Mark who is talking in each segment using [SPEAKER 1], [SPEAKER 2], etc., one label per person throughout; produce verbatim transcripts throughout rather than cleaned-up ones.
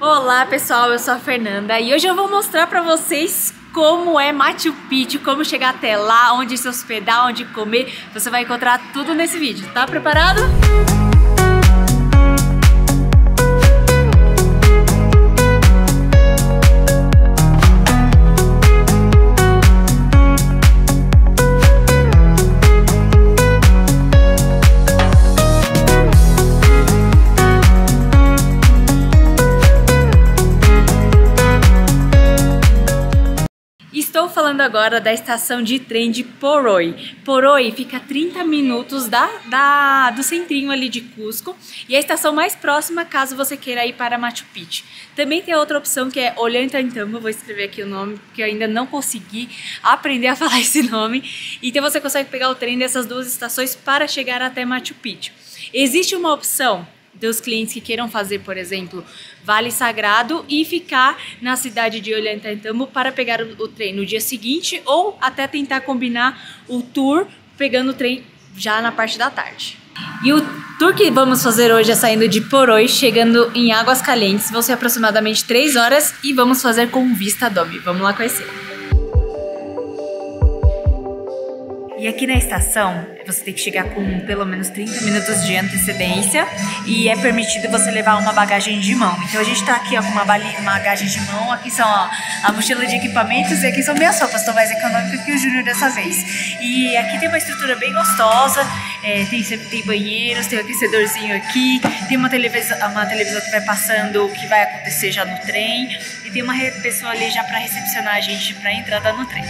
[SPEAKER 1] Olá pessoal, eu sou a Fernanda e hoje eu vou mostrar pra vocês como é Machu Picchu, como chegar até lá, onde se hospedar, onde comer. Você vai encontrar tudo nesse vídeo, tá preparado? Estou falando agora da estação de trem de Poroi. Poroi fica a trinta minutos da, da, do centrinho ali de Cusco e é a estação mais próxima caso você queira ir para Machu Picchu. Também tem outra opção que é Ollantaytambo, vou escrever aqui o nome porque eu ainda não consegui aprender a falar esse nome. Então você consegue pegar o trem dessas duas estações para chegar até Machu Picchu. Existe uma opção dos clientes que queiram fazer, por exemplo, Vale Sagrado e ficar na cidade de Ollantaytambo para pegar o, o trem no dia seguinte ou até tentar combinar o tour pegando o trem já na parte da tarde. E o tour que vamos fazer hoje é saindo de Poroi, chegando em Águas Calientes, vão ser aproximadamente três horas e vamos fazer com vista Adobe. Vamos lá conhecer. E aqui na estação, você tem que chegar com pelo menos trinta minutos de antecedência e é permitido você levar uma bagagem de mão. Então a gente tá aqui ó, com uma, uma bagagem de mão, aqui são ó, a mochila de equipamentos e aqui são minhas roupas, estou mais econômica que o Júnior dessa vez. E aqui tem uma estrutura bem gostosa, é, tem, tem banheiros, tem um aquecedorzinho aqui, tem uma televisão, uma televisão que vai passando o que vai acontecer já no trem e tem uma pessoa ali já para recepcionar a gente para a entrada no trem.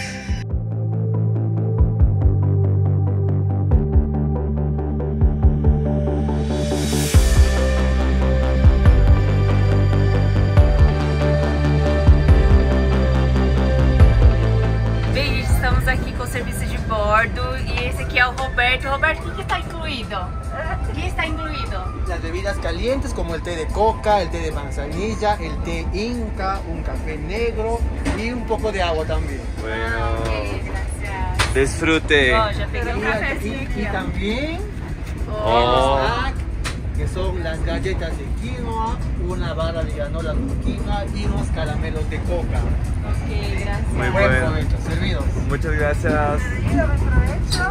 [SPEAKER 1] Aqui com o serviço de bordo e esse aqui é o Roberto. Roberto, o que está incluído? O que está incluído?
[SPEAKER 2] Las bebidas calientes como el té de coca, el té de manzanilla, el té inca, un café negro y un poco de agua también.
[SPEAKER 3] Bueno,
[SPEAKER 1] okay, gracias.
[SPEAKER 3] Disfrute.
[SPEAKER 1] Oh, ya pegué un cafecito
[SPEAKER 2] y, y también
[SPEAKER 3] Oh.
[SPEAKER 2] el snack, que son las galletas de quinoa, una barra de granola con quinoa y unos caramelos de coca.
[SPEAKER 1] Ok, gracias.
[SPEAKER 3] Muy
[SPEAKER 2] Buen
[SPEAKER 3] bueno.
[SPEAKER 2] provecho, servidos.
[SPEAKER 3] Muchas gracias.
[SPEAKER 1] Servido, buen provecho.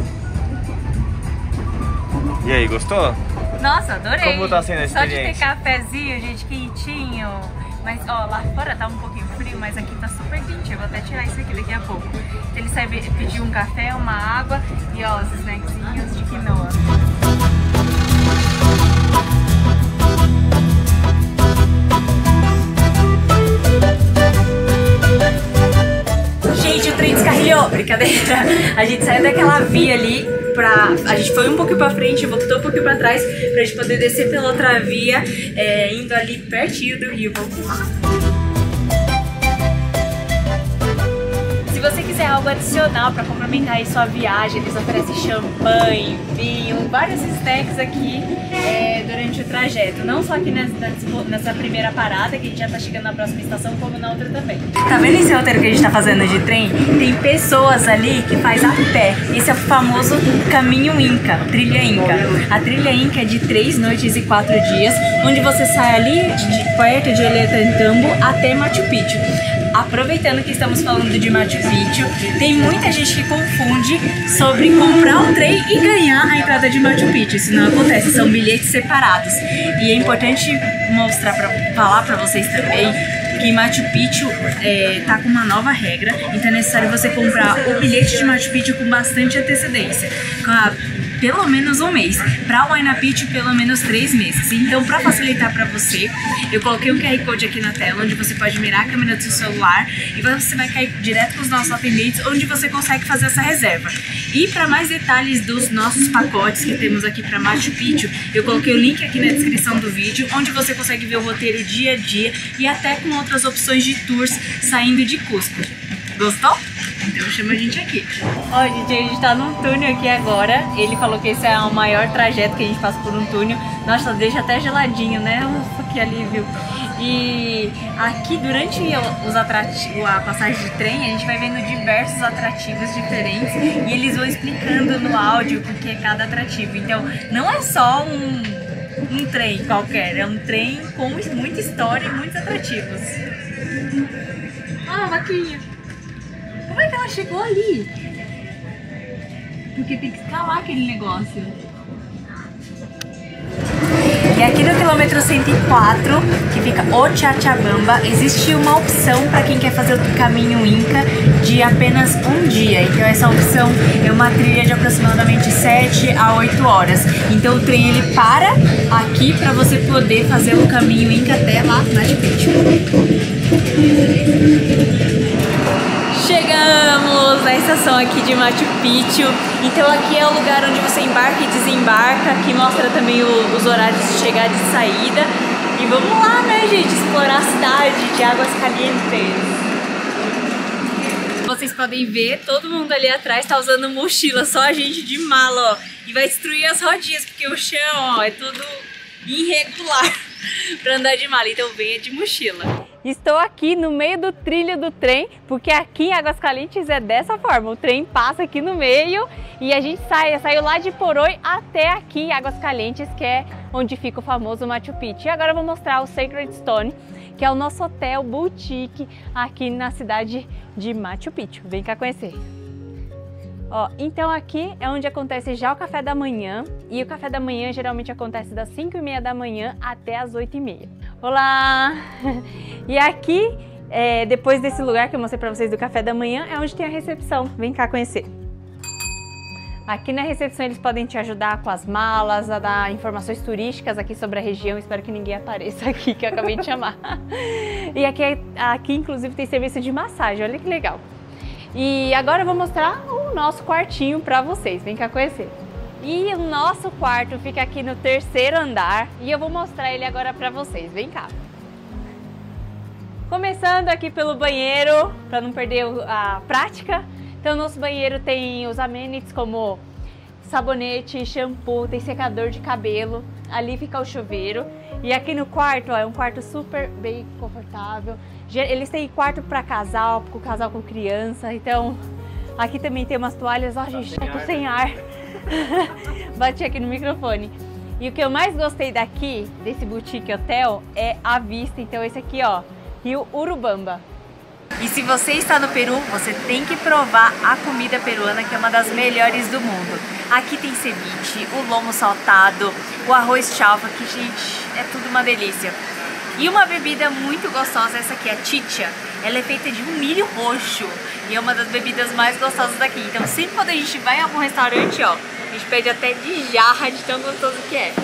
[SPEAKER 3] E aí, gostou?
[SPEAKER 1] Nossa, adorei.
[SPEAKER 3] Como tá sendo a
[SPEAKER 1] Só de ter
[SPEAKER 3] experiência?
[SPEAKER 1] cafezinho, gente, quentinho. Mas, ó, lá fora tá um pouquinho frio, mas aqui tá super quente. Eu vou até tirar isso aqui daqui a pouco. Ele serve, pediu um café, uma água e, ó, os snackzinhos de quinoa. Gente, o trem descarrilhou, brincadeira. A gente saiu daquela via ali, pra, a gente foi um pouquinho pra frente, voltou um pouquinho pra trás, pra gente poder descer pela outra via, é, indo ali pertinho do rio. Vamos lá. Se você quiser algo adicional para complementar aí sua viagem, eles oferecem champanhe, vinho, vários snacks aqui é, durante o trajeto. Não só aqui nessa, nessa primeira parada, que a gente já tá chegando na próxima estação, como na outra também. Tá vendo esse roteiro que a gente tá fazendo de trem? Tem pessoas ali que faz a pé. Esse é o famoso caminho Inca, trilha Inca. A trilha Inca é de três noites e quatro dias, onde você sai ali de, perto de Ollantaytambo até Machu Picchu. Aproveitando que estamos falando de Machu Picchu, tem muita gente que confunde sobre comprar um trem e ganhar a entrada de Machu Picchu. Isso não acontece, são bilhetes separados. E é importante mostrar, pra, falar para vocês também que Machu Picchu é, tá com uma nova regra, então é necessário você comprar o bilhete de Machu Picchu com bastante antecedência. Com a, pelo menos um mês, para o Huayna Picchu pelo menos três meses. Então, para facilitar para você, eu coloquei um Q R Code aqui na tela, onde você pode mirar a câmera do seu celular e você vai cair direto com os nossos atendentes, onde você consegue fazer essa reserva. E para mais detalhes dos nossos pacotes que temos aqui para Machu Picchu, eu coloquei o link aqui na descrição do vídeo, onde você consegue ver o roteiro dia a dia e até com outras opções de tours saindo de Cusco. Gostou? Então chama a gente aqui. Ó, gente, a gente tá num túnel aqui agora. Ele falou que esse é o maior trajeto que a gente passa por um túnel. Nossa, deixa até geladinho, né? Ufa, que alívio. E aqui durante os atrativos, a passagem de trem, a gente vai vendo diversos atrativos diferentes e eles vão explicando no áudio o que é cada atrativo. Então não é só um um trem qualquer, é um trem com muita história e muitos atrativos. Ah, vaquinha! Como é que ela chegou ali? Porque tem que escalar aquele negócio. E aqui no quilômetro cento e quatro, que fica Ochabamba, existe uma opção para quem quer fazer o caminho Inca de apenas um dia. Então essa opção é uma trilha de aproximadamente sete a oito horas. Então o trem ele para aqui para você poder fazer o caminho Inca até lá na Machu Picchu. Chegamos na estação aqui de Machu Picchu. Então aqui é o lugar onde você embarca e desembarca. Aqui mostra também o, os horários de chegada e de saída. E vamos lá, né, gente, explorar a cidade de Águas Calientes. Vocês podem ver, todo mundo ali atrás tá usando mochila, só a gente de mala, ó. E vai destruir as rodinhas, porque o chão, ó, é tudo irregular para andar de mala. Então venha de mochila. Estou aqui no meio do trilho do trem, porque aqui em Águas Calientes é dessa forma, o trem passa aqui no meio e a gente sai, saiu lá de Poroi até aqui em Águas Calientes, que é onde fica o famoso Machu Picchu. E agora eu vou mostrar o Sacred Stone, que é o nosso hotel boutique aqui na cidade de Machu Picchu. Vem cá conhecer. Ó, então aqui é onde acontece já o café da manhã, e o café da manhã geralmente acontece das cinco e meia da manhã até as oito e meia. Olá! E aqui, é, depois desse lugar que eu mostrei pra vocês do café da manhã, é onde tem a recepção. Vem cá conhecer. Aqui na recepção eles podem te ajudar com as malas, a dar informações turísticas aqui sobre a região. Espero que ninguém apareça aqui, que eu acabei de chamar. E aqui, aqui inclusive tem serviço de massagem, olha que legal. E agora eu vou mostrar o nosso quartinho pra vocês, vem cá conhecer. E o nosso quarto fica aqui no terceiro andar e eu vou mostrar ele agora pra vocês, vem cá. Começando aqui pelo banheiro, para não perder a prática. Então, nosso banheiro tem os amenities como sabonete, shampoo, tem secador de cabelo. Ali fica o chuveiro. E aqui no quarto, ó, é um quarto super bem confortável. Eles têm quarto para casal, com casal com criança. Então, aqui também tem umas toalhas. Ó, gente, tá sem ar. Bati aqui no microfone. E o que eu mais gostei daqui, desse boutique hotel, é a vista. Então, esse aqui, ó, Rio Urubamba. E se você está no Peru, você tem que provar a comida peruana, que é uma das melhores do mundo. Aqui tem ceviche, o lomo saltado, o arroz chalfa, que, gente, é tudo uma delícia. E uma bebida muito gostosa, essa aqui, a chicha. Ela é feita de um milho roxo e é uma das bebidas mais gostosas daqui. Então sempre quando a gente vai a algum restaurante, ó, a gente pede até de jarra de tão gostoso que é.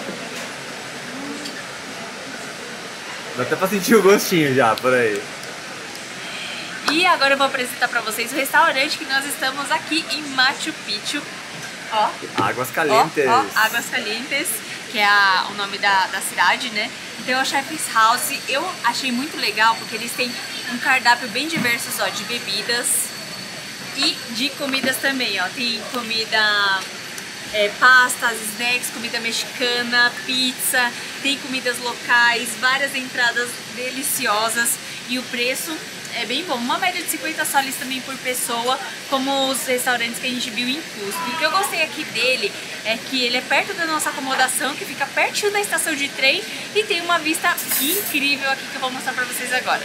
[SPEAKER 3] Dá até pra sentir o gostinho já, por aí.
[SPEAKER 1] E agora eu vou apresentar pra vocês o restaurante que nós estamos aqui em Machu Picchu. Ó.
[SPEAKER 3] Águas Calientes.
[SPEAKER 1] Ó, ó, Águas Calientes, que é a, o nome da, da cidade, né? Então é o Chef's House. Eu achei muito legal porque eles têm um cardápio bem diverso, ó, de bebidas e de comidas também, ó. Tem comida... É, pastas, snacks, comida mexicana, pizza, tem comidas locais, várias entradas deliciosas e o preço é bem bom, uma média de cinquenta soles também por pessoa, como os restaurantes que a gente viu em Cusco. E o que eu gostei aqui dele é que ele é perto da nossa acomodação, que fica pertinho da estação de trem e tem uma vista incrível aqui que eu vou mostrar pra vocês agora.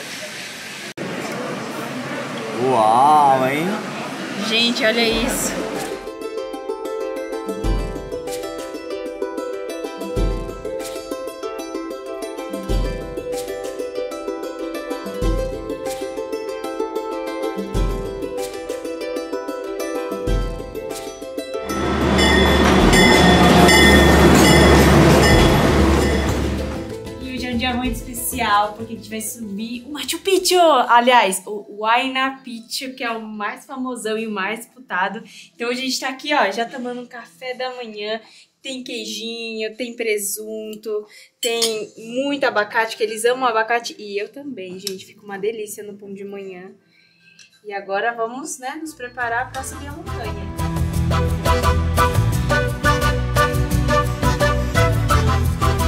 [SPEAKER 3] Uau, hein?
[SPEAKER 1] Gente, olha isso! Muito especial, porque a gente vai subir o Machu Picchu, aliás, o Huayna Picchu, que é o mais famosão e o mais disputado. Então a gente tá aqui, ó, já tomando um café da manhã, tem queijinho, tem presunto, tem muito abacate, que eles amam abacate, e eu também, gente, fica uma delícia no pão de manhã. E agora vamos, né, nos preparar para subir a montanha.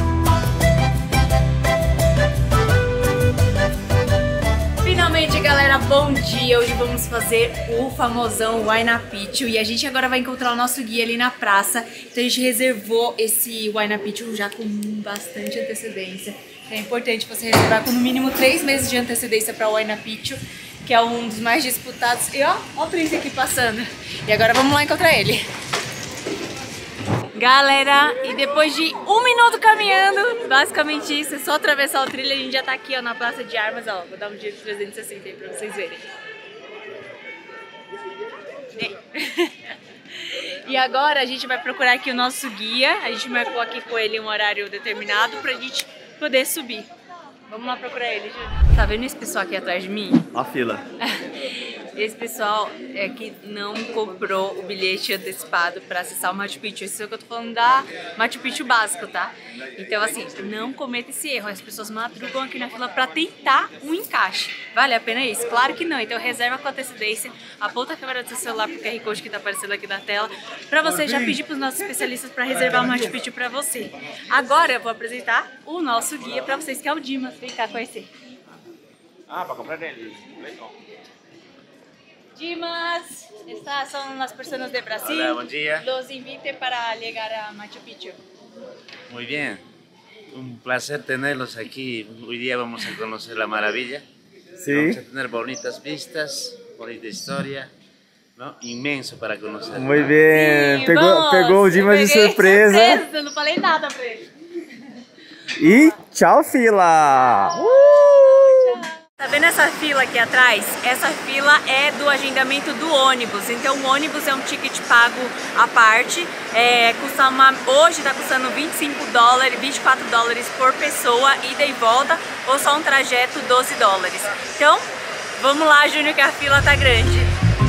[SPEAKER 1] Finalmente, galera, galera, bom dia! Hoje vamos fazer o famosão Huayna Picchu e a gente agora vai encontrar o nosso guia ali na praça. Então a gente reservou esse Huayna Picchu já com bastante antecedência. É importante você reservar com no mínimo três meses de antecedência para o Huayna Picchu, que é um dos mais disputados. E ó, ó o príncipe aqui passando. E agora vamos lá encontrar ele. Galera, e depois de um minuto caminhando, basicamente isso, é só atravessar o trilho, a gente já tá aqui ó, na Praça de Armas, ó, vou dar um giro de trezentos e sessenta aí pra vocês verem. E agora a gente vai procurar aqui o nosso guia, a gente marcou aqui com ele um horário determinado pra gente poder subir. Vamos lá procurar ele, Júlio. Tá vendo esse pessoal aqui atrás de mim?
[SPEAKER 3] Ó a fila.
[SPEAKER 1] Esse pessoal é que não comprou o bilhete antecipado para acessar o Machu Picchu. Isso é o que eu tô falando da Machu Picchu básico, tá? Então assim, não cometa esse erro. As pessoas madrugam aqui na fila para tentar um encaixe. Vale a pena isso? Claro que não. Então reserva com antecedência, aponta a câmera do seu celular pro Q R Code que tá aparecendo aqui na tela, para você já pedir pros nossos especialistas para reservar o Machu Picchu para você. Agora eu vou apresentar o nosso guia para vocês, que é o Dimas. Vem cá conhecer.
[SPEAKER 3] Ah, para comprar ele. Legal.
[SPEAKER 1] Dimas, estas son las personas de Brasil.
[SPEAKER 3] Hola, buen día.
[SPEAKER 1] Los invite para llegar a Machu Picchu.
[SPEAKER 4] Muy bien, un placer tenerlos aquí. Hoy día vamos a conocer la maravilla.
[SPEAKER 3] Sí.
[SPEAKER 4] Vamos a tener bonitas vistas, bonita historia, ¿no? Inmenso para conocer.
[SPEAKER 3] Muy bien.
[SPEAKER 1] Sim,
[SPEAKER 3] pegou,
[SPEAKER 1] vamos.
[SPEAKER 3] pegou o Dimas de
[SPEAKER 1] Peguei
[SPEAKER 3] surpresa.
[SPEAKER 1] surpresa. Eu não falei nada pra ele.
[SPEAKER 3] E tchau, fila! Uh!
[SPEAKER 1] Tá vendo essa fila aqui atrás? Essa fila é do agendamento do ônibus. Então o ônibus é um ticket pago à parte. É, custa uma, hoje tá custando vinte e cinco dólares, vinte e quatro dólares por pessoa, ida e volta, ou só um trajeto doze dólares. Então, vamos lá, Júnior, que a fila tá grande.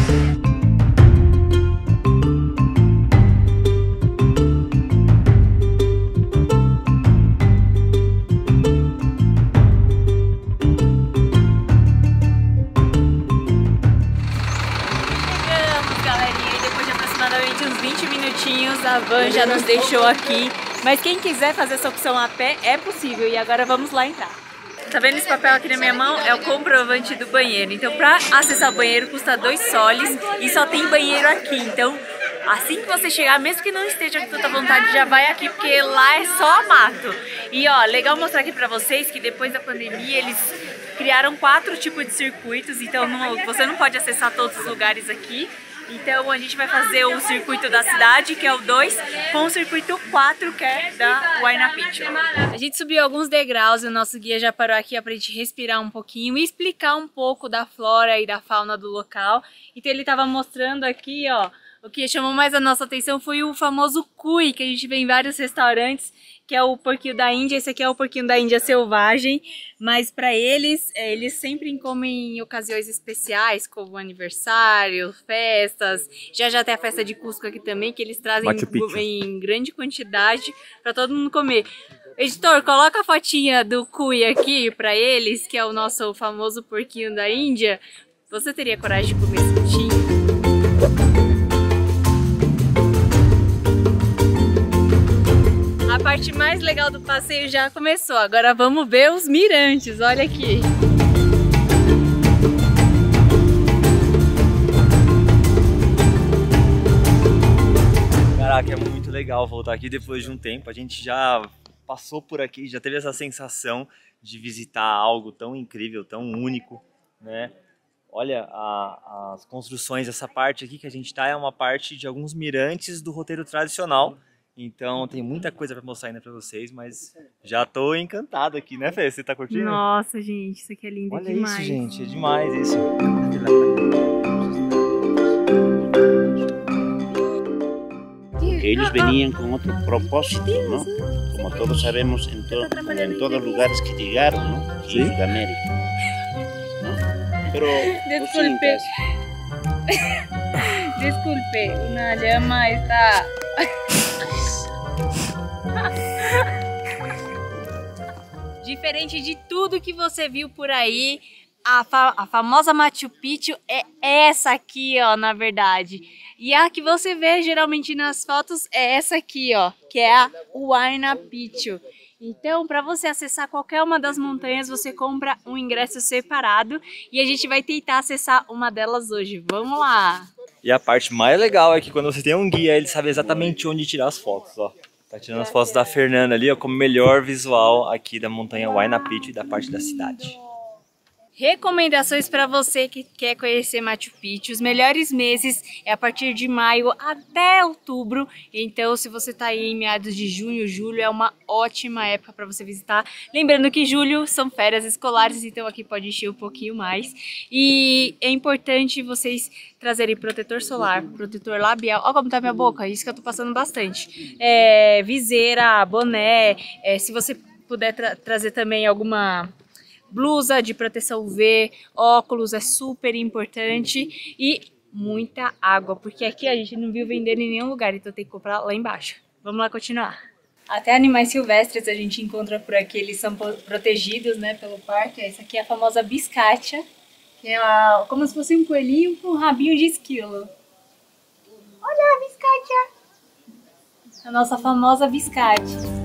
[SPEAKER 1] Uns vinte minutinhos, a van já nos deixou aqui, mas quem quiser fazer essa opção a pé é possível. E agora vamos lá entrar. Tá vendo esse papel aqui na minha mão? É o comprovante do banheiro. Então para acessar o banheiro custa dois soles e só tem banheiro aqui. Então assim que você chegar, mesmo que não esteja com tanta vontade, já vai aqui, porque lá é só mato. E ó, legal mostrar aqui pra vocês que depois da pandemia eles criaram quatro tipos de circuitos. Então não, você não pode acessar todos os lugares aqui. Então a gente vai fazer o circuito da cidade, que é o dois, com o circuito quatro, que é da Huayna Picchu. A gente subiu alguns degraus e o nosso guia já parou aqui ó, pra gente respirar um pouquinho e explicar um pouco da flora e da fauna do local. Então ele tava mostrando aqui, ó, o que chamou mais a nossa atenção foi o famoso cuy, que a gente vê em vários restaurantes, que é o porquinho da Índia. Esse aqui é o porquinho da Índia selvagem, mas para eles, eles sempre comem em ocasiões especiais, como aniversário, festas. Já já tem a festa de Cusco aqui também, que eles trazem em, em grande quantidade para todo mundo comer. Editor, coloca a fotinha do cuy aqui para eles, que é o nosso famoso porquinho da Índia. Você teria coragem de comer esse bichinho? A parte mais legal do passeio já começou, agora vamos ver os mirantes, olha aqui.
[SPEAKER 5] Caraca, é muito legal voltar aqui depois de um tempo, a gente já passou por aqui, já teve essa sensação de visitar algo tão incrível, tão único, né? Olha, a, as construções, essa parte aqui que a gente está é uma parte de alguns mirantes do roteiro tradicional. Então tem muita coisa para mostrar ainda para vocês, mas já tô encantado aqui, né, Fê? Você tá curtindo?
[SPEAKER 1] Nossa, gente, isso aqui é lindo
[SPEAKER 5] Olha
[SPEAKER 1] demais.
[SPEAKER 5] Olha isso, gente, é demais isso.
[SPEAKER 4] Eles veniam com outro propósito, não? Como todos sabemos, em, to em todos os lugares que chegaram, não? Aqui da América, não? Pero
[SPEAKER 1] Desculpe. Desculpe, una llama está... Diferente de tudo que você viu por aí, a, fa a famosa Machu Picchu é essa aqui, ó, na verdade. E a que você vê geralmente nas fotos é essa aqui, ó, que é a Huayna Picchu. Então, para você acessar qualquer uma das montanhas, você compra um ingresso separado e a gente vai tentar acessar uma delas hoje. Vamos lá!
[SPEAKER 5] E a parte mais legal é que quando você tem um guia, ele sabe exatamente onde tirar as fotos, ó. Tá tirando as fotos da Fernanda ali, ó, como melhor visual aqui da montanha Huayna Picchu e da parte da cidade.
[SPEAKER 1] Recomendações para você que quer conhecer Machu Picchu. Os melhores meses é a partir de maio até outubro. Então, se você está aí em meados de junho, julho, é uma ótima época para você visitar. Lembrando que julho são férias escolares, então aqui pode encher um pouquinho mais. E é importante vocês trazerem protetor solar, protetor labial. Olha como tá minha boca, isso que eu tô passando bastante. É, viseira, boné, é, se você puder tra trazer também alguma blusa de proteção U V, óculos é super importante e muita água, porque aqui a gente não viu vender em nenhum lugar, então tem que comprar lá embaixo. Vamos lá continuar. Até animais silvestres a gente encontra por aqui, eles são protegidos, né, pelo parque. Essa aqui é a famosa biscatia, que é a, como se fosse um coelhinho com um rabinho de esquilo. Olha a biscatia! A nossa famosa biscatia.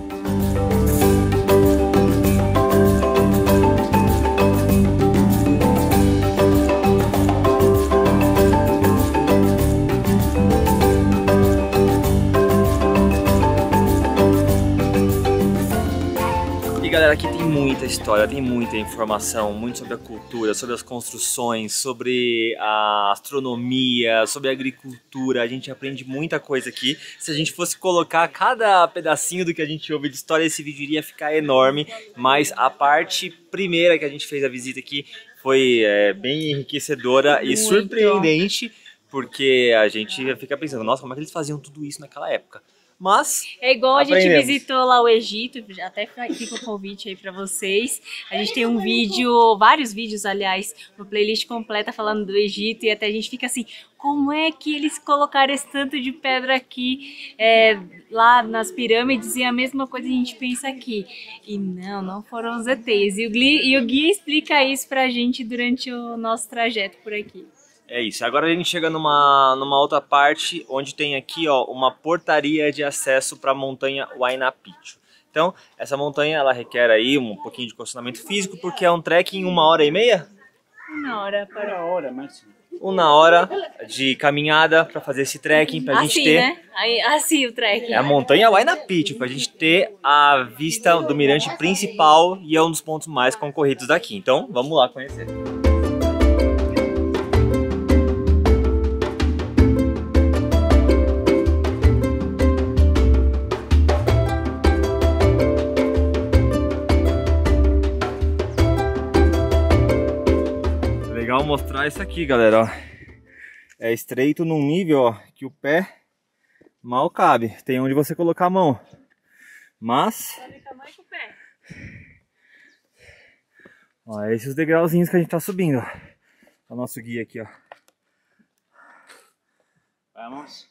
[SPEAKER 5] Galera, aqui tem muita história, tem muita informação, muito sobre a cultura, sobre as construções, sobre a astronomia, sobre a agricultura. A gente aprende muita coisa aqui. Se a gente fosse colocar cada pedacinho do que a gente ouve de história, esse vídeo iria ficar enorme. Mas a parte primeira que a gente fez a visita aqui foi é, bem enriquecedora e muito surpreendente, porque a gente fica pensando, nossa, como é que eles faziam tudo isso naquela época? Mas
[SPEAKER 1] é igual a
[SPEAKER 5] aprendemos.
[SPEAKER 1] gente visitou lá o Egito, até fica o convite aí pra vocês. A gente tem um vídeo, vários vídeos, aliás, uma playlist completa falando do Egito, e até a gente fica assim, como é que eles colocaram esse tanto de pedra aqui, é, lá nas pirâmides, e a mesma coisa a gente pensa aqui. E não, não foram os E Tês. E o guia, e o guia explica isso pra gente durante o nosso trajeto por aqui.
[SPEAKER 5] É isso, agora a gente chega numa, numa outra parte onde tem aqui, ó, uma portaria de acesso para a montanha Huayna Picchu. Então, essa montanha ela requer aí um pouquinho de condicionamento físico, porque é um trek em uma hora e meia?
[SPEAKER 1] Uma hora, para
[SPEAKER 4] Uma hora máximo.
[SPEAKER 5] Uma hora de caminhada para fazer esse trekking, para a
[SPEAKER 1] assim,
[SPEAKER 5] gente ter...
[SPEAKER 1] né? Aí, assim o trekking.
[SPEAKER 5] É a montanha Huayna Picchu, para a gente ter a vista do mirante principal e é um dos pontos mais concorridos daqui. Então, vamos lá conhecer. Legal mostrar isso aqui, galera, ó. É estreito num nível, ó, que o pé mal cabe. Tem onde você colocar a mão. Mas... ó, é esses degrauzinhos que a gente tá subindo, ó. O nosso guia aqui, ó.
[SPEAKER 4] Vamos.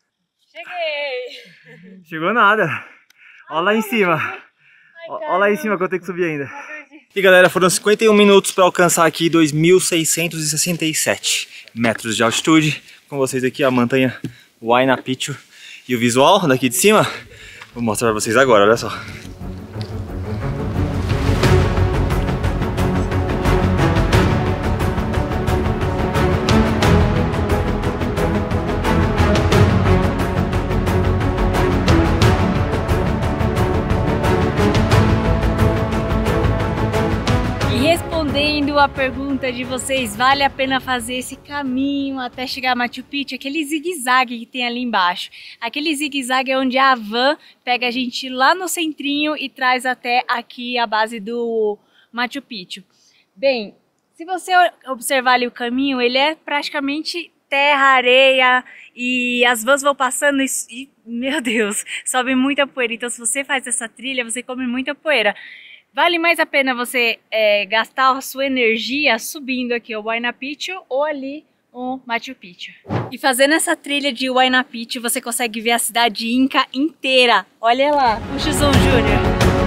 [SPEAKER 1] Cheguei!
[SPEAKER 5] Chegou nada. Olha lá em cima. Olha lá em cima que eu tenho que subir ainda. E galera, foram cinquenta e um minutos para alcançar aqui dois mil seiscentos e sessenta e sete metros de altitude. Com vocês aqui a montanha Huayna Picchu. E o visual daqui de cima, vou mostrar para vocês agora, olha só.
[SPEAKER 1] A pergunta de vocês, vale a pena fazer esse caminho até chegar a Machu Picchu? Aquele zigue-zague que tem ali embaixo. Aquele zigue-zague é onde a van pega a gente lá no centrinho e traz até aqui a base do Machu Picchu. Bem, se você observar ali o caminho, ele é praticamente terra, areia, e as vans vão passando e, e meu Deus, sobe muita poeira. Então se você faz essa trilha, você come muita poeira. Vale mais a pena você é, gastar a sua energia subindo aqui o Huayna Picchu ou ali o Machu Picchu. E fazendo essa trilha de Huayna Picchu, você consegue ver a cidade Inca inteira. Olha lá, puxa o zoom, Júnior.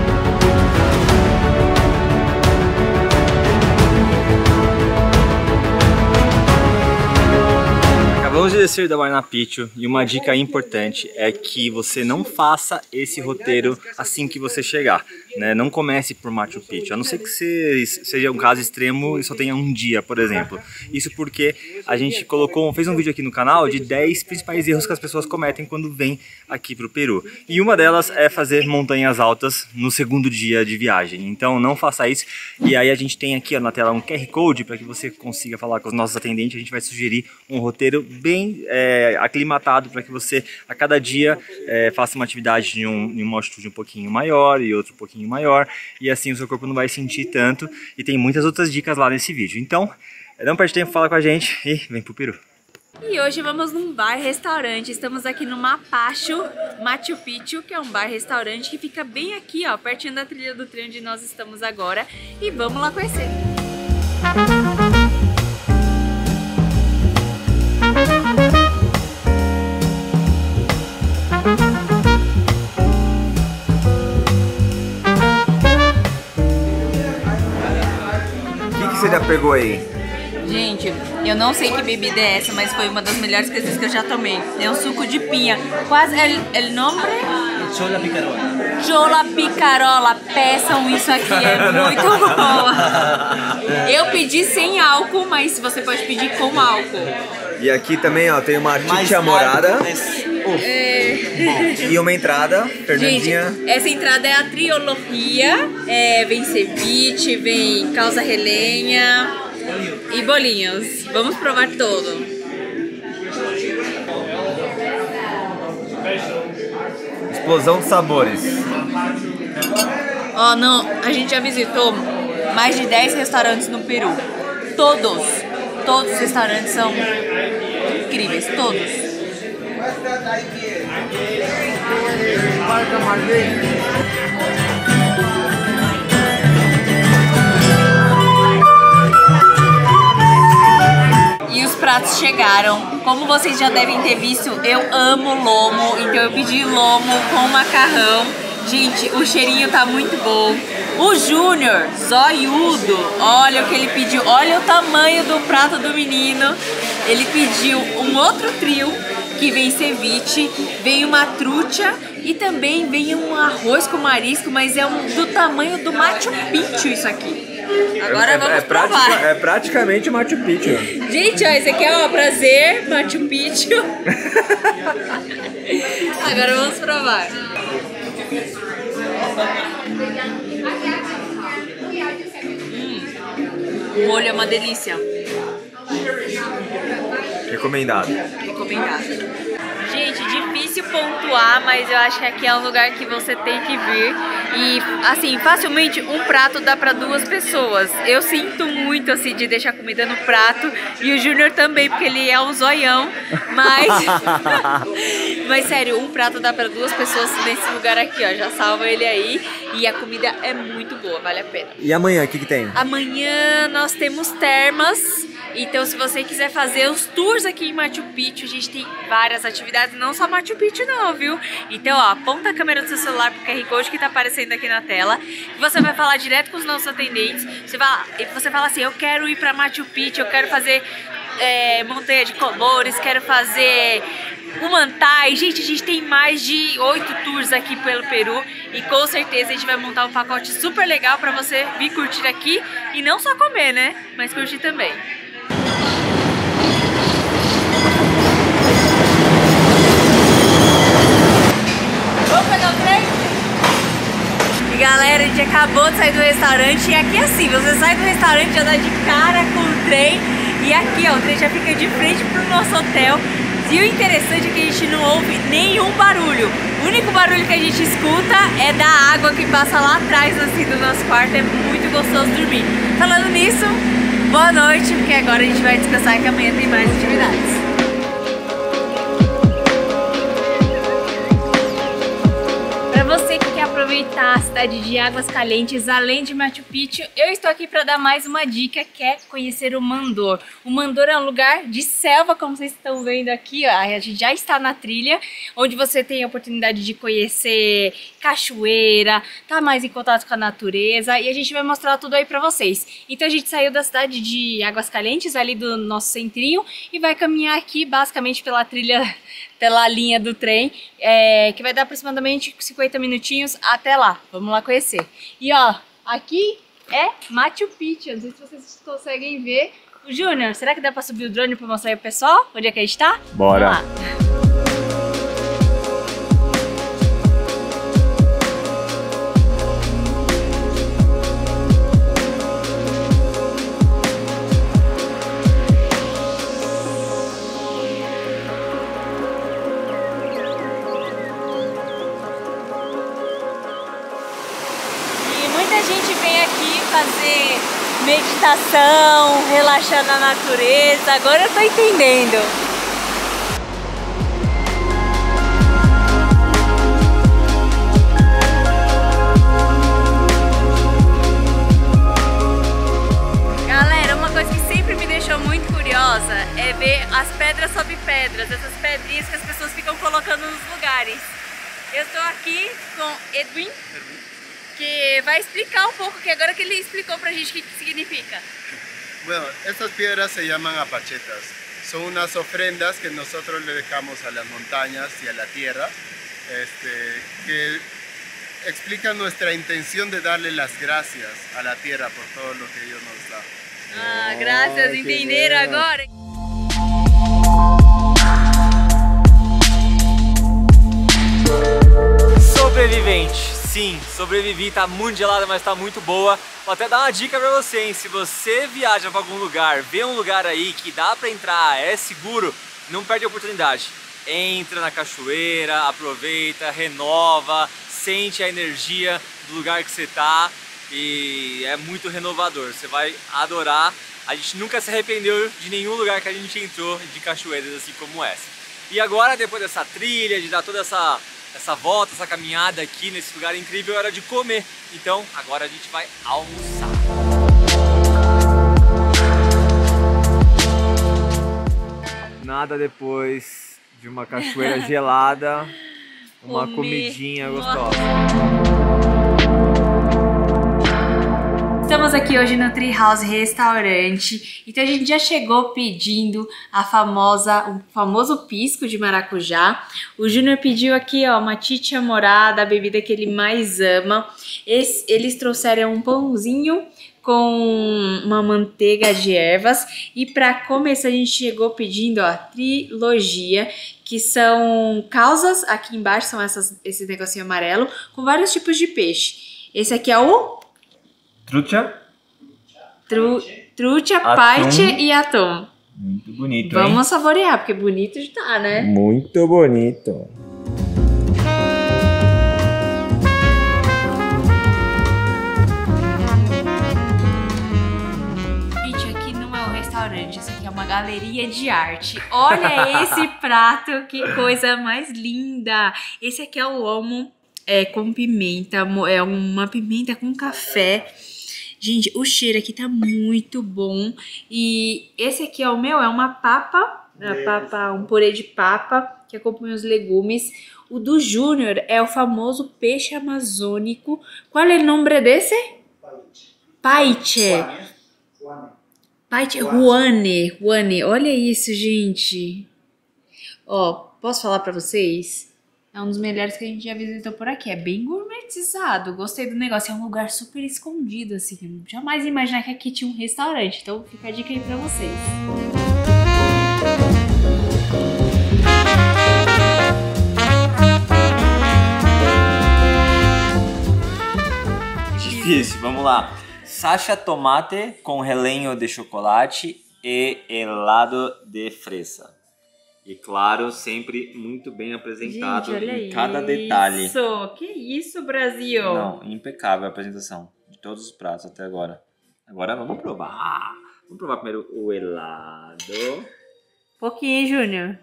[SPEAKER 5] Acabamos de descer da Huayna Picchu e uma dica importante é que você não faça esse roteiro assim que você chegar. né? Não comece por Machu Picchu, a não ser que você seja um caso extremo e só tenha um dia, por exemplo. Isso porque a gente colocou, fez um vídeo aqui no canal de dez principais erros que as pessoas cometem quando vêm aqui para o Peru. E uma delas é fazer montanhas altas no segundo dia de viagem. Então não faça isso. E aí a gente tem aqui ó, na tela um Q R Code para que você consiga falar com os nossos atendentes. A gente vai sugerir um roteiro bem é, aclimatado para que você a cada dia é, faça uma atividade em, um, em uma altitude um pouquinho maior e outro um pouquinho maior. E assim o seu corpo não vai sentir tanto. E tem muitas outras dicas lá nesse vídeo. Então não perde tempo, fala com a gente e vem pro Peru.
[SPEAKER 1] E hoje vamos num bar-restaurante, estamos aqui no Mapacho, Machu Picchu, que é um bar-restaurante que fica bem aqui, ó, pertinho da trilha do trem onde nós estamos agora. E vamos lá conhecer.
[SPEAKER 5] O que, que você já pegou aí?
[SPEAKER 1] Gente, eu não sei que bebida é essa, mas foi uma das melhores coisas que eu já tomei. É um suco de pinha. Quase el, el nome?
[SPEAKER 3] Chola picarola.
[SPEAKER 1] Chola picarola. Peçam isso aqui, é muito boa. Eu pedi sem álcool, mas você pode pedir com álcool.
[SPEAKER 5] E aqui também ó, tem uma chicha morada
[SPEAKER 1] É...
[SPEAKER 5] e uma entrada, Fernandinha.
[SPEAKER 1] Gente, essa entrada é a triologia. É, vem ceviche, vem calza relenha e bolinhos. Vamos provar todo.
[SPEAKER 5] Explosão de sabores.
[SPEAKER 1] Ó, oh, não, a gente já visitou mais de dez restaurantes no Peru. Todos, todos os restaurantes são incríveis, todos. E os pratos chegaram. Como vocês já devem ter visto, eu amo lomo, então eu pedi lomo com macarrão. Gente, o cheirinho tá muito bom. O Júnior, zoiudo, olha o que ele pediu, olha o tamanho do prato do menino. Ele pediu um outro trio, que vem ceviche, vem uma trucha e também vem um arroz com marisco, mas é um, do tamanho do Machu Picchu isso aqui. Agora
[SPEAKER 5] é,
[SPEAKER 1] vamos
[SPEAKER 5] é
[SPEAKER 1] provar.
[SPEAKER 5] Prática, é praticamente o Machu Picchu.
[SPEAKER 1] Gente, ó, esse aqui é o prazer, Machu Picchu. Agora vamos provar. Hum, o molho é uma delícia.
[SPEAKER 5] Recomendado.
[SPEAKER 1] Recomendado. Gente, difícil pontuar, mas eu acho que aqui é um lugar que você tem que vir. E, assim, facilmente um prato dá pra duas pessoas. Eu sinto muito, assim, de deixar comida no prato. E o Júnior também, porque ele é um zoião. Mas, mas sério, um prato dá pra duas pessoas nesse lugar aqui, ó. Já salva ele aí. E a comida é muito boa, vale a pena.
[SPEAKER 5] E amanhã, o que que tem?
[SPEAKER 1] Amanhã nós temos termas. Então, se você quiser fazer os tours aqui em Machu Picchu, a gente tem várias atividades, não só Machu Picchu não, viu? Então, ó, aponta a câmera do seu celular pro Q R Code que tá aparecendo aqui na tela. E você vai falar direto com os nossos atendentes. Você fala, você fala assim, eu quero ir pra Machu Picchu, eu quero fazer é, Montanha de Colores, quero fazer Humantay. Gente, a gente tem mais de oito tours aqui pelo Peru. E com certeza a gente vai montar um pacote super legal pra você vir curtir aqui. E não só comer, né? Mas curtir também. Vamos pegar o trem? E galera, a gente acabou de sair do restaurante e aqui assim, você sai do restaurante, já dá de cara com o trem e aqui ó, o trem já fica de frente pro nosso hotel. E o interessante é que a gente não ouve nenhum barulho. O único barulho que a gente escuta é da água que passa lá atrás assim do nosso quarto, é muito gostoso dormir. Falando nisso, boa noite, porque agora a gente vai descansar que amanhã tem mais atividades. Você que quer aproveitar a cidade de Águas Calientes, além de Machu Picchu, eu estou aqui para dar mais uma dica, que é conhecer o Mandor. O Mandor é um lugar de selva, como vocês estão vendo aqui, ó, a gente já está na trilha, onde você tem a oportunidade de conhecer cachoeira, tá mais em contato com a natureza, e a gente vai mostrar tudo aí para vocês. Então a gente saiu da cidade de Águas Calientes, ali do nosso centrinho, e vai caminhar aqui basicamente pela trilha pela linha do trem, é, que vai dar aproximadamente cinquenta minutinhos até lá. Vamos lá conhecer. E ó, aqui é Machu Picchu, não sei se vocês conseguem ver. O Júnior, será que dá pra subir o drone pra mostrar aí pro pessoal onde é que a gente tá?
[SPEAKER 5] Bora!
[SPEAKER 1] Vamos lá. Muita gente vem aqui fazer meditação, relaxar na natureza. Agora eu tô entendendo. Galera, uma coisa que sempre me deixou muito curiosa é ver as pedras sobre pedras, essas pedrinhas que as pessoas ficam colocando nos lugares. Eu estou aqui com Edwin, que vai explicar un poco, que agora que ele explicó pra gente qué significa.
[SPEAKER 6] Bueno, estas piedras se llaman apachetas. Son unas ofrendas que nosotros le dejamos a las montañas y a la tierra, este, que explican nuestra intención de darle las gracias a la tierra por todo lo que Dios nos da.
[SPEAKER 1] Ah, gracias, entenderam agora.
[SPEAKER 5] Sobrevivente. Sim, sobrevivi, tá muito gelada, mas tá muito boa. Vou até dar uma dica pra você, hein? Se você viaja pra algum lugar, vê um lugar aí que dá pra entrar, é seguro, não perde a oportunidade. Entra na cachoeira, aproveita, renova, sente a energia do lugar que você tá e é muito renovador. Você vai adorar. A gente nunca se arrependeu de nenhum lugar que a gente entrou de cachoeiras assim como essa. E agora, depois dessa trilha, de dar toda essa... essa volta, essa caminhada aqui nesse lugar incrível, era de comer. Então agora a gente vai almoçar. Nada depois de uma cachoeira gelada, uma comer. comidinha gostosa.
[SPEAKER 1] Estamos aqui hoje no Tree House Restaurante, então a gente já chegou pedindo a famosa, o famoso pisco de maracujá. O Júnior pediu aqui, ó, uma chicha morada, a bebida que ele mais ama. Esse, eles trouxeram um pãozinho com uma manteiga de ervas e para começar a gente chegou pedindo, ó, trilogia, que são causas, aqui embaixo são essas, esse negocinho amarelo, com vários tipos de peixe. Esse aqui é o
[SPEAKER 5] Trucha?
[SPEAKER 1] Tru, trucha, paiche e atum.
[SPEAKER 5] Muito bonito,
[SPEAKER 1] Vamos
[SPEAKER 5] hein?
[SPEAKER 1] saborear, porque bonito já tá, né?
[SPEAKER 5] Muito bonito.
[SPEAKER 1] Gente, aqui não é um restaurante, isso aqui é uma galeria de arte. Olha esse prato, que coisa mais linda. Esse aqui é o homo é, com pimenta, é uma pimenta com café. Gente, o cheiro aqui tá muito bom. E esse aqui é o meu, é uma papa, uma papa, um purê de papa que acompanha os legumes. O do Júnior é o famoso peixe amazônico. Qual é o nome desse? Paiche. Paiche, Juane. Juane, olha isso, gente. Ó, posso falar pra vocês? É um dos melhores que a gente já visitou por aqui. É bem gourmetizado. Gostei do negócio. É um lugar super escondido, assim. Jamais imaginar que aqui tinha um restaurante. Então fica a dica aí pra vocês.
[SPEAKER 5] Difícil, vamos lá. Salsa tomate com relenho de chocolate e helado de fresa. E claro, sempre muito bem apresentado.
[SPEAKER 1] Gente, olha
[SPEAKER 5] em cada
[SPEAKER 1] isso.
[SPEAKER 5] detalhe.
[SPEAKER 1] Que isso, Brasil?
[SPEAKER 5] Não, impecável a apresentação de todos os pratos até agora. Agora vamos provar. Vamos provar primeiro o helado.
[SPEAKER 1] Pouquinho, Júnior.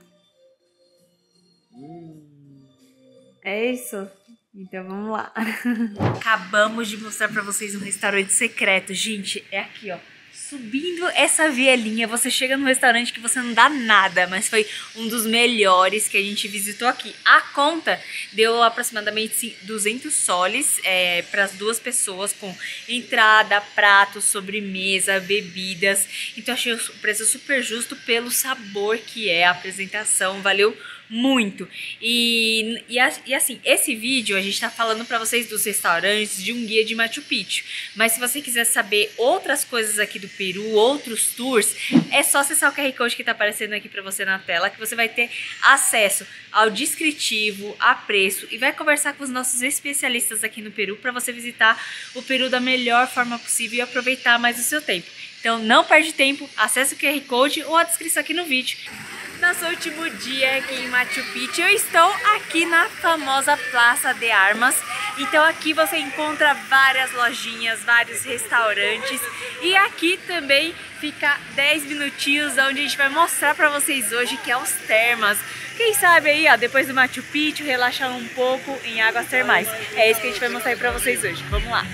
[SPEAKER 5] Hum.
[SPEAKER 1] É isso? Então vamos lá. Acabamos de mostrar pra vocês um restaurante secreto. Gente, é aqui, ó. Subindo essa vielinha, você chega num restaurante que você não dá nada, mas foi um dos melhores que a gente visitou aqui. A conta deu aproximadamente duzentos soles é, para as duas pessoas, com entrada, prato, sobremesa, bebidas. Então achei o preço super justo pelo sabor que é a apresentação. Valeu muito. E, e, e assim, esse vídeo a gente tá falando pra vocês dos restaurantes, de um guia de Machu Picchu. Mas se você quiser saber outras coisas aqui do Peru, outros tours, é só acessar o Q R Code que tá aparecendo aqui pra você na tela, que você vai ter acesso ao descritivo, a preço, e vai conversar com os nossos especialistas aqui no Peru pra você visitar o Peru da melhor forma possível e aproveitar mais o seu tempo. Então não perde tempo, acesse o Q R Code ou a descrição aqui no vídeo. Nosso último dia aqui em Machu Picchu, eu estou aqui na famosa Praça de Armas. Então aqui você encontra várias lojinhas, vários restaurantes, e aqui também fica dez minutinhos onde a gente vai mostrar pra vocês hoje, que é os termas. Quem sabe aí, ó, depois do Machu Picchu, relaxar um pouco em águas termais. É isso que a gente vai mostrar aí pra vocês hoje. Vamos lá!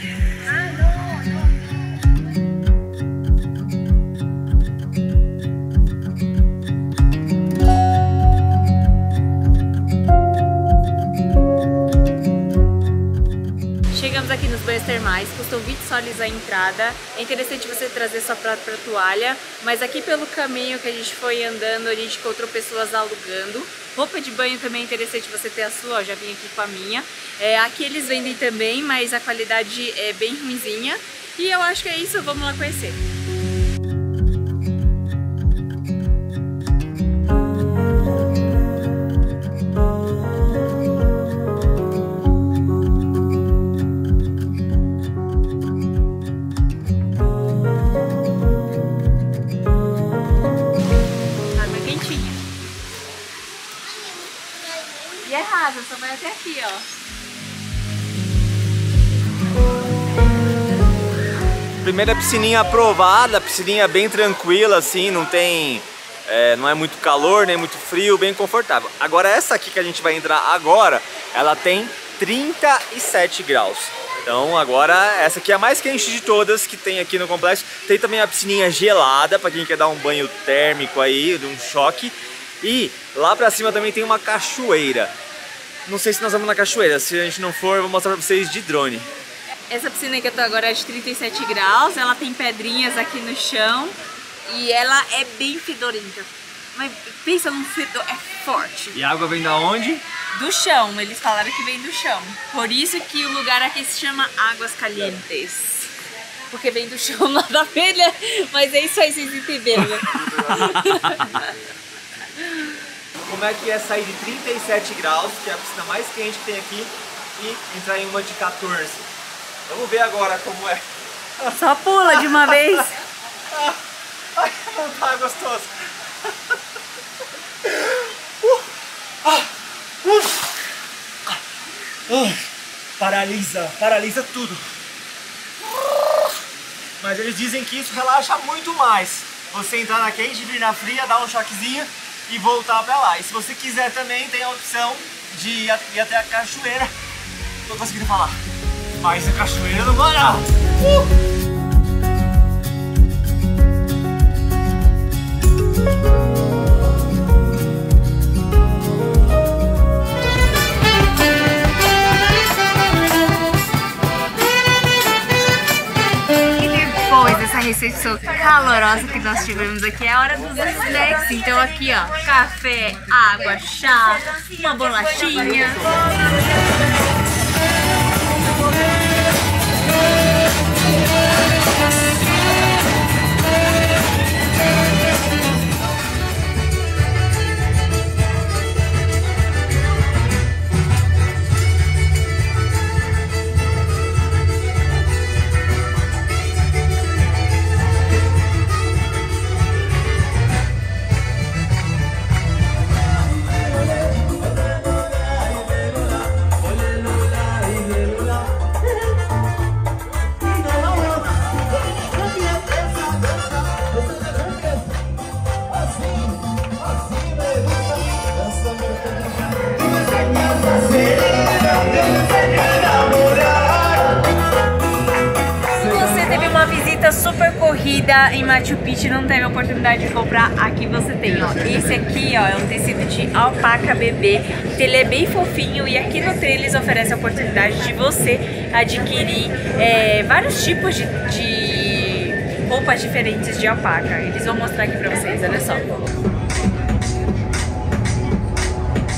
[SPEAKER 1] Chegamos aqui nos banhos termais, custam vinte soles a entrada. É interessante você trazer sua própria toalha, mas aqui pelo caminho que a gente foi andando, a gente encontrou pessoas alugando. Roupa de banho também é interessante você ter a sua, ó, já vim aqui com a minha. É, aqui eles vendem também, mas a qualidade é bem ruinzinha. E eu acho que é isso, vamos lá conhecer. E é rasa, só vai até aqui, ó.
[SPEAKER 5] Primeira piscininha aprovada, piscininha bem tranquila, assim, não tem... É, não é muito calor, nem muito frio, bem confortável. Agora essa aqui que a gente vai entrar agora, ela tem trinta e sete graus. Então agora essa aqui é a mais quente de todas que tem aqui no complexo. Tem também a piscininha gelada, para quem quer dar um banho térmico aí, de um choque. E lá pra cima também tem uma cachoeira. Não sei se nós vamos na cachoeira, se a gente não for, eu vou mostrar pra vocês de drone.
[SPEAKER 1] Essa piscina que eu tô agora é de trinta e sete graus, ela tem pedrinhas aqui no chão e ela é bem fedorenta. Mas pensa num fedor, é forte.
[SPEAKER 5] E a água vem da onde?
[SPEAKER 1] Do chão, eles falaram que vem do chão. Por isso que o lugar aqui se chama Águas Calientes. Porque vem do chão lá da abelha, mas é isso aí, vocês entenderam, né?
[SPEAKER 5] Como é que é sair de trinta e sete graus, que é a piscina mais quente que tem aqui, e entrar em uma de quatorze? Vamos ver agora como é.
[SPEAKER 1] Só pula de uma vez.
[SPEAKER 5] Ai, não tá gostoso. Uh, ah, uh, uh, paralisa, paralisa tudo. Mas eles dizem que isso relaxa muito mais. Você entrar na quente, vir na fria, dar um choquezinho e voltar pra lá. E se você quiser também, tem a opção de ir até a cachoeira. Tô conseguindo falar. Mas a cachoeira não vai não. Uh!
[SPEAKER 1] Recepção calorosa que nós tivemos aqui, é a hora dos snacks. Então aqui ó, café, água, chá, uma bolachinha. Super corrida em Machu Picchu, não teve a oportunidade de comprar, aqui você tem, ó. Esse aqui, ó, é um tecido de alpaca bebê, ele é bem fofinho e aqui no trem eles oferecem a oportunidade de você adquirir é, vários tipos de, de roupas diferentes de alpaca. Eles vão mostrar aqui pra vocês, olha só.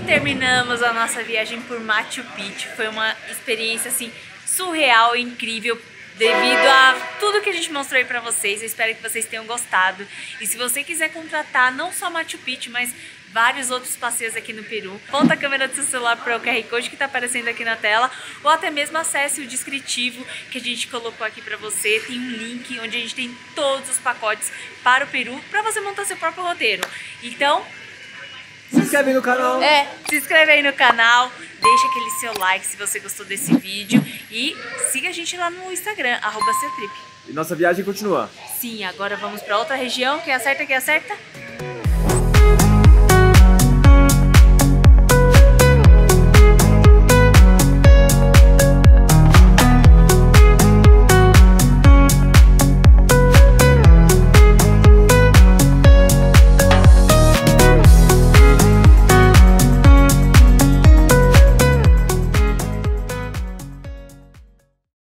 [SPEAKER 1] terminamos a nossa viagem por Machu Picchu. Foi uma experiência assim surreal, incrível, devido a tudo que a gente mostrou aí pra vocês. Eu espero que vocês tenham gostado. E se você quiser contratar não só Machu Picchu, mas vários outros passeios aqui no Peru, aponta a câmera do seu celular para o Q R Code que está aparecendo aqui na tela, ou até mesmo acesse o descritivo que a gente colocou aqui para você. Tem um link onde a gente tem todos os pacotes para o Peru, para você montar seu próprio roteiro. Então,
[SPEAKER 5] se inscreve aí no canal.
[SPEAKER 1] É, se inscreve aí no canal, deixa aquele seu like se você gostou desse vídeo e siga a gente lá no Instagram, arroba Seu Trip.
[SPEAKER 5] E nossa viagem continua.
[SPEAKER 1] Sim, agora vamos para outra região. Quem acerta, quem acerta?